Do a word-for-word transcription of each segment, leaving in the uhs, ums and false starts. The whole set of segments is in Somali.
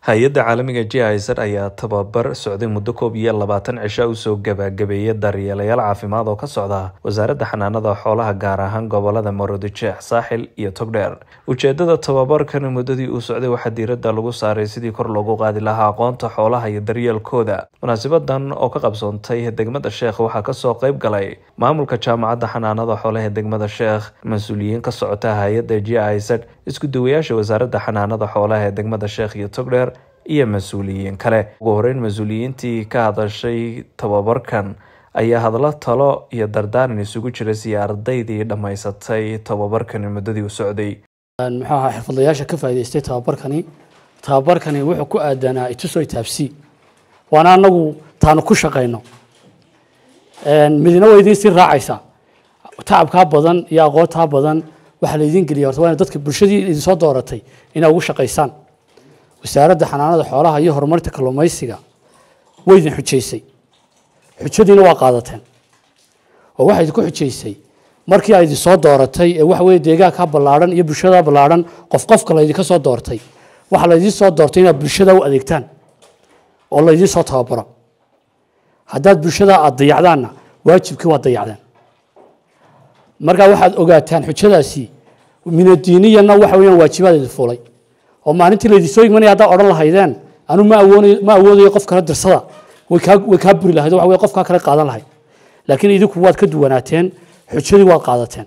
hay-adda caalamiga G I Z ayaa tababar socday muddo koob iyo labaatan cisho u soo gabagabeeyay daryeelayaal caafimaad oo ka socda wasaaradda xanaanada xoolaha gaar ahaan gobolada Maroodijeex, Saaxil iyo Togdheer. Ujeedada tababarkan muddadii uu socday waxaa diiradda lagu saaray sidii kor loogu qaadi lahaa aqoonta xoolaha iyo daryeelkooda. Munaasabaddan oo ka qabsoontay degmada Sheekh waxaa ka soo qayb galay maamulka jaamacadda xanaanada xoolaha ee degmada Sheekh, mas'uuliyiin ka socota hay-adda G I Z, isku duwayaasha wasaaradda xanaanada xoolaha ee degmada Sheekh iyo Togdheer iyo mas'uuliyiin kale. Ugu horeyn, mas'uuliyiintii ka hadashay tababarkan ayaa hadallo talo iyo dardaaran isugu jira si ardaydii dhamaysatay tababarkan muddadii uu socday. maxaa xirfadlayaasha ka faa'iideystay tababarkani tababarkani wuxuu ku aadanaa itusoo taabsi waana anagu taanu ku shaqeyno een midna way idin si raacaysa taabka badan iyo aqoonta badan waxa la idin geliyo horta waa dadka bulshadii idin soo dooratay inay ugu shaqeysaan. wasaaradda xanaanada xoolaha iyo horumarinta kalluumaysiga way idin xujeysay, xujadiina waa qaadateen oo waxay idinku xujeysay markii ay idin soo dooratay ee wax weey deegaanka ballaaran iyo bulshada ballaaran qof qof kale idin ka soo doortay waxa la idin soo doortay inaad bulshada u adeegtaan oo la idin soo tababaro. haddaad bulshada aad dayacdaanna waajibkii waa dayacdeen. marka waxaad ogaataan xujadaasi minadiiniyana waxa weeyaan waajibaad idin fuulay oo maalintii la idin soo igmanaya haddaad odhan lahaydeen anu ma awoonayo ma awoodayo qof kale dirsada way kaa way kaa buri lahayd waxa weeye qofka kale qaadan lahayd laakiin idinku waad ka duwanaateen xujadii waad qaadateen.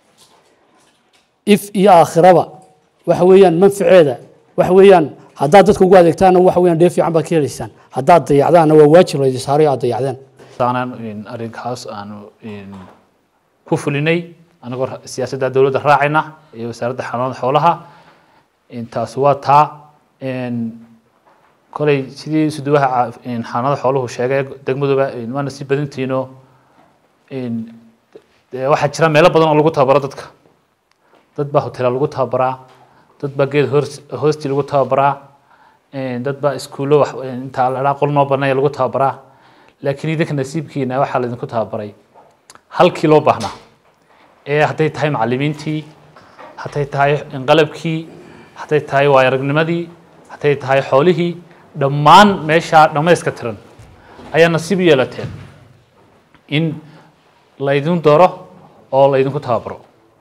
if iyo aakhiraba waxa weeyaan manfaceeda waxa weeyaan haddaad dadka ugu adeegtaana waxa weeyaan dheef fiican baad ka helaysaan, haddaad dayacdaanna waa waajib la idin saaray aad dayacdeen. aanan arrinkaas aanu ku fulinay anagoo siyaasadda dawladda raacayna iyo wasaaradda xanaanada xoolaha intaas waa taa in kolay sidii suduwaha xanaanada xooluhu sheegay degmaduba waana si badintiino in waxa jira meelo badan oo lagu tababaro dadka. dad baa hotel lagu tababaraa, dad baa geed hoosti lagu tababaraa, dad baa iskuulo wax inta la qol noo banay lagu tababaraa. laakiin idinka nasiibkiina waxa la idinku tababaray halkii loo baahnaa ee hadday tahay macallimiintii, hadday tahay qalabkii, hadday tahay waayaragnimadii, hadday tahay xoolihii, dhammaan meesha dhammayska tiran ayaa nasiib yeelateen in la idin dooro oo la idinku tababaro.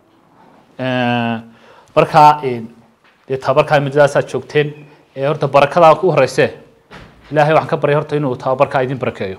marka ee tababarka middaas aad joogteen ee horta barakada ku horeysay ilaahay waxaan ka baryay horta inuu tababarka idin barakeeyo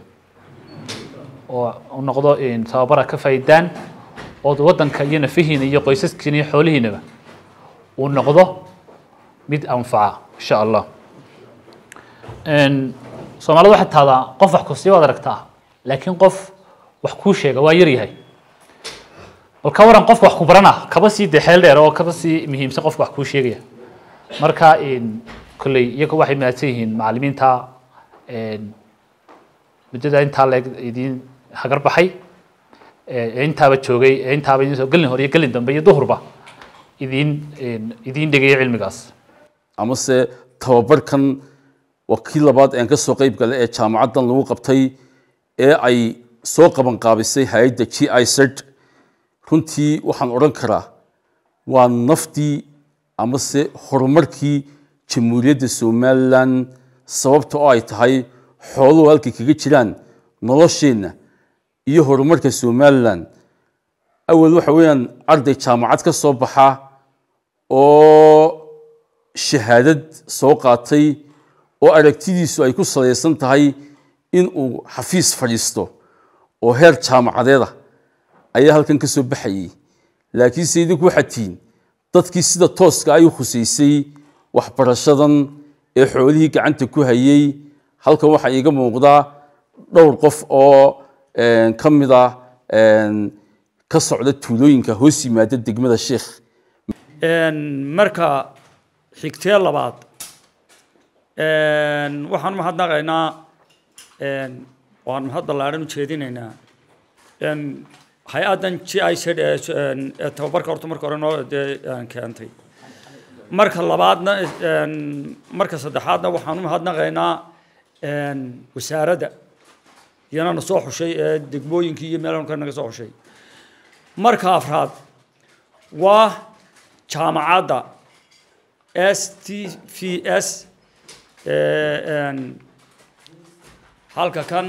oo noqdo in tababar ka faa'iidaan oo wadanka iyo nafihiina iyo qoysaskiina iyo xoolihiinaba uu noqdo mid anfaca insha Allah. een Soomaalidu waxa taada qof wax ku sii wada aragtaa laakiin qof wax ku sheega waa yar yahay. bal ka waran qof wax ku barana kaba sii dhexeel dheer oo kaba sii muhiimsan qof wax ku sheegaya. marka in kulay iyagu waxay maadsan yihiin macallimiinta een midada inta la idin hagar baxay ee intaaba joogay ee intaaba idin soo galin hore iyo galin dambe iyo duhurba idin idin dhigay cilmigaas. ama se tababarkan wakiil labaad ee ka soo qayb galay ee jaamacaddan lagu qabtay ee ay soo qaban qaabisay hay'adda G I Z. runtii waxaan oran karaa waa naftii ama se horumarkii jamhuuriyadda Soomaaliland sababtoo ay tahay xooluhu halkii kaga jiraan nolosheena iyo horumarka Soomaaliland. awal waxa weeyaan arday jaamacad ka soo baxa oo shahaadad soo qaatay oo aragtidiisu ay ku saleysan tahay in uu xafiis fadhiisto oo heer jaamacadeeda ayaa halkan ka soo baxayay. laakiin sidii waxa tiin dadkii sida tooska ay u khuseysay waxbarashadan ee xoolihii gacanta ku hayay. halkan waxa iiga muuqda dhowr qof oo een kamida een ka socda tuulooyinka hoos yimaada degmada Sheekh. een marka xigtee labaad een waxaan mahadnaqaynaa een waan mahad ballaaran u jeedinaynaa een hay-addan G I Z ee tababarka horta marka hore noo keentay. marka labaadna een marka saddexaadna waxaan u mahadnaqaynaa een wasaaradda iyana soo xushay ee degmooyinkii iyo meelaha naga soo xushay. marka afraad waa jaamacadda S T V S halka kan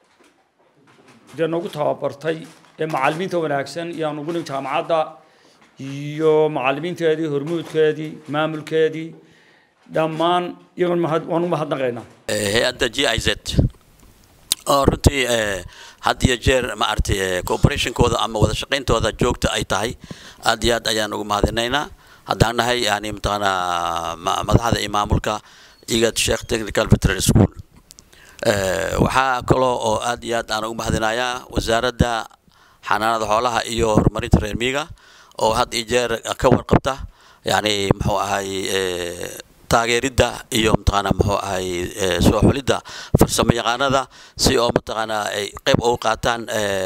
dee nagu tababartay ee macallimiinta wanaagsan iyo aan ugu nin jaamacadda iyo macallimiinteedii hormuudkeedii maamulkeedii dhammaan iyagoon waan u mahadnaqaynaa hay-adda G I Z oo runtii had iyo jeer ma artay cooperationkooda ama wada shaqayntooda joogta ay tahay aad iyo aad ayaan ugu mahadinaynaa haddaan nahay yani mataqaana madaxda iyo maamulka igad Sheikh Technical Veterinary School waxaa kaloo oo aad iyo aad aan ugu mahadinayaa wasaaradda xanaanada xoolaha iyo horumarinta reer miyiga oo had iyo jeer ka warqabta yani muxuu ahay taageerida iyo mataqaana muxuu ahay soo xulida farsamo yaqaanada si oo mataqaana ay qayb uga qaataan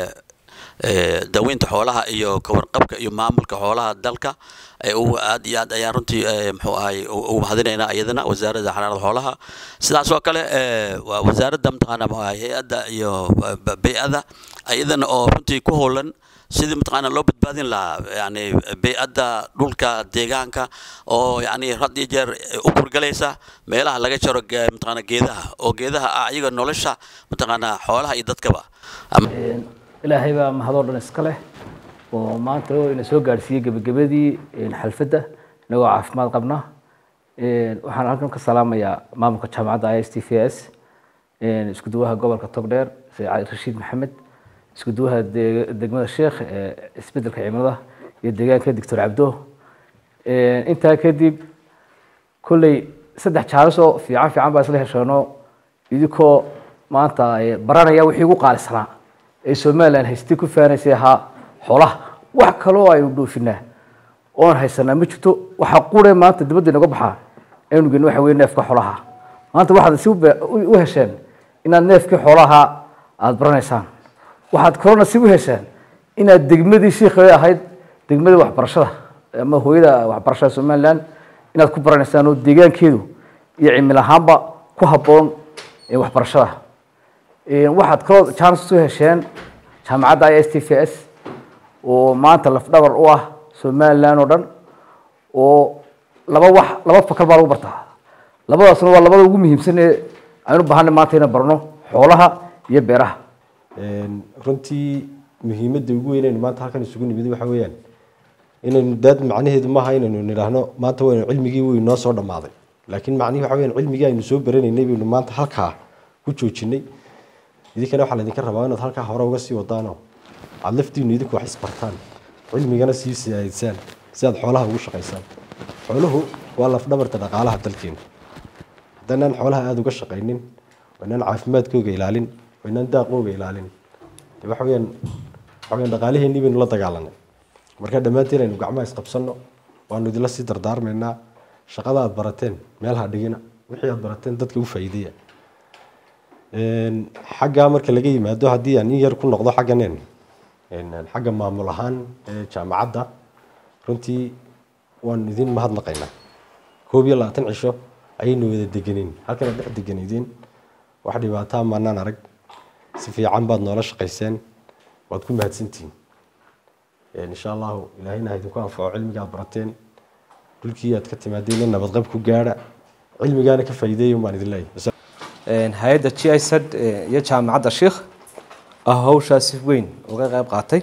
daweynta xoolaha iyo ka warqabka iyo maamulka xoolaha dalka ay uu aad iyo aad ayaan runtii muxuu ahay ugu mahadinaynaa iyadana wasaaradda xanaanada xoolaha sidaas oo kale waa wasaaradda mataqaana muxuu ahay hay'adda iyo bay'ada iyadana oo runtii ku howlan sidii mataqaana loo badbaadin lahaa yani bay'adda dhulka deegaanka oo yani had iyo jeer u burgalaysa meelaha laga jaro mataqaana geedaha oo geedaha ah iyaga nolosha mataqaana xoolaha iyo dadkaba ilaahay baa mahadoo dhan iska leh oo maanta oo ina soo gaarsiiyay gabagabadii xalfadda inagoo caafimaad qabna waxaan halkan ka salaamayaa maamulka jaamacadda I S T V S isku duwaha gobolka Togdheer Saciid Rashiid Maxamed isku duwaha degmada Sheekh isbedelka cimilada iyo deegaanka Doctor Cabdo intaa kadib kulley saddex jaaris oo fiican fiican baa isla heshoonoo idikoo maanta baranaya wixii ugu qaalisanaa ee Soomaaliland haystay ku faanaysay ahaa xoolaha wax kale oo aynu dhoofinaa oon haysanaa ma jirto waxa qure maanta dibadda inaga baxaa aynu geyn waxa weyn neefka xoolaha maanta waxaad si u hesheen inaad neefka xoolaha aad baranaysaan waxaad korona si u hesheen inaad degmadii sheekhay ahayd degmada waxbarashada ama hooyada waxbarashada Soomaaliland inaad ku baranaysaan oo deegaankeedu iyo cimil ahaanba ku habboon ee waxbarashada ee waxaad kaloo chance u hesheen jaamacadda I S T V S oo maanta laf dhabar u ah Soomaaliland oo dhan oo laba wax laba fakar baa lagu bartaa labadaasna waa labada ugu muhiimsan ee aynu baahanay maanta inaan barno xoolaha iyo beeraha runtii muhiimadda ugu weyn ee maanta halkan isugu nimid waxa weeyaan inaynu dad macnaheedu ma aha inaynu niraahno maanta waa cilmigii weyn noo soo dhamaaday laakiin macnaheedu waxa weeyaan cilmigii aynu soo baranaynay baynu maanta halkaa ku joojinay idinkana waxa la idinka rabaa inaad halkaa hore uga sii wadaano aad laftiinu idinku wax isbartaan cilmigana sii siyaadisaan si aad xoolaha ugu shaqaysaan xooluhu waa laf dhabarta dhaqaalaha dalkeena haddaan xoolaha aad uga shaqaynin waanaan caafimaadkooga ilaalin waanaan daaqooga ilaalin waxa weeyaan waxa weeyaan dhaqaalaheennii baynu la dagaalanay marka dhammaanteen aynu gacmaha isqabsanno waanu idinla sii dardaarmaynaa shaqada aad barateen meelaha dhigina wixii aad barateen dadka u faa'iideeya xagga marka laga yimaado haddii aan in yar ku noqdo xagganeen xagga maamul ahaan ee jaamacadda runtii waan idin mahadnaqaynaa koob iyo labaatan cisho ayaynu wada deganin halkan aad dhex deganaydeen wax dhibaataa maanaan arag si fiican baad noola shaqayseen waad ku mahadsantihiin insha allahu ilaahayna ha idinku anfaco cilmiga aad barateen dhulkii aad ka timaadeen nabadqab ku gaadha cilmigaana ka faa'iideeyo baan idin leeyahay hay'adda G I Z iyo jaamacadda Sheekh ah hawshaas si weyn uga qayb qaatay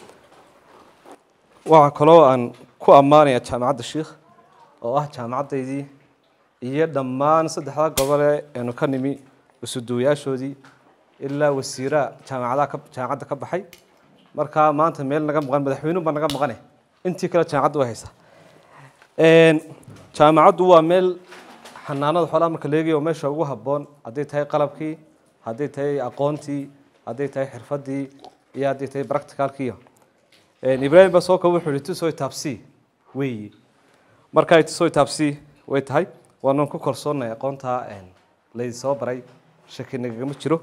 waxa kaloo aan ku ammaanayaa jaamacadda Sheekh oo ah jaamacaddeedii iyo dhammaan saddexda gobol ee aanu ka nimi usuduuyaashoodii ilaa wasiira jaamacadaha ka jaamacadda ka baxay marka maanta meel naga maqan madaxweynuhu ba naga maqane intii kale jaamacaddu way haysaa een jaamacaddu waa meel xanaanada xoolaha marka la eegayo meesha ugu habboon haday tahay qalabkii haday tahay aqoontii haday tahay xirfadii iyo haday tahay practicalkii een Ibrahim ba soo ka wuxuu yiri soo taabsi way marka ay soo taabsi way tahay waan ku kalsoonay aqoonta een la soo baray shaki nagama jiro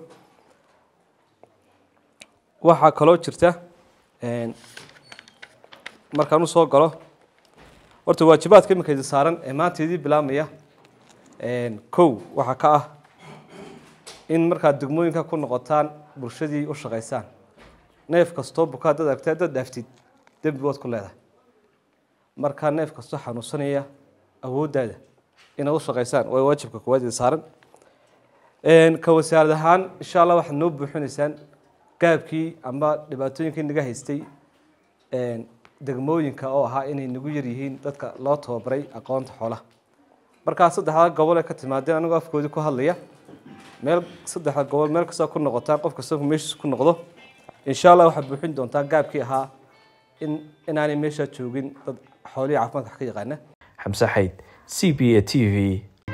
waxa kaloo jirta een markaan soo galo horta waajibaadka imika saaran ee maanteedii bilaamaya een kow waxa ka ah in marka degmooyinka ku noqotaan bulshadii u shaqeysaan neef kasto buka dad aragtay dad daaftid dambi waad ku leedahay marka neef kasto xanuunsanaya awoodada inaad u shaqaysaan waa waajibka koowaad ee saaran ka wasaarad ahaan insha allah waxaad noo buuxinaysaan gaabkii ama dhibaatooyinkii naga haystay degmooyinka oo ahaa inay nagu yar yihiin dadka loo tababaray aqoonta xoolaha markaa saddexda gobol ee ka timaadeen anigoo afkoodii ku hadlaya meel saddexda gobol meel kasta ku noqotaa qof kasta meeshiis ku noqdo insha allah waxaad buuxin doontaa gaabkii ahaa in inaanay meesha joogin dad xoolihii caafimaadka wax ka yaqaana xamse xayd c b a t v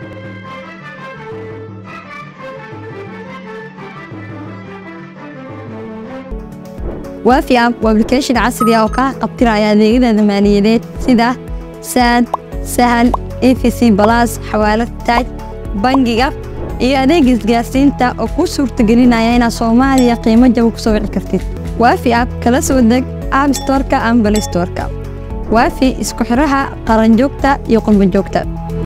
وافي اب وابلكيشن عصري او ka qabtiraya adeegyada maaliyadeed sida sad sahal e v c plus xawaalad taaj bangiga iyo adeeg isgaarsiinta oo ku suurtagelinaya inaad Soomaaliya qiimo jaban ku soo wici kartid waafi app kala soo deg app store-ka ama play store-ka waafi isku xiraha qaran joogta iyo qurbo joogta